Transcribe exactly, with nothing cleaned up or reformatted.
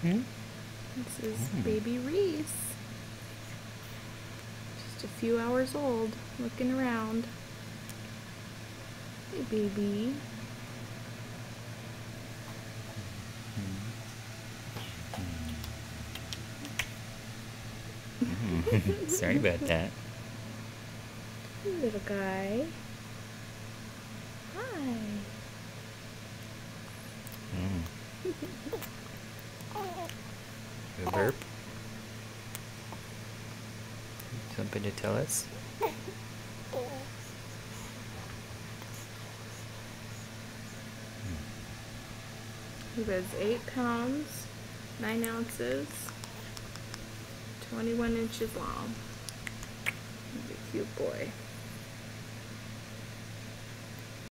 Mm-hmm. This is Mm. baby Reese. Just a few hours old, looking around. Hey, baby. Mm. Sorry about that. Hey, little guy. Hi. Mm. A burp? Something to tell us? He was eight pounds, nine ounces, twenty-one inches long. He's a cute boy.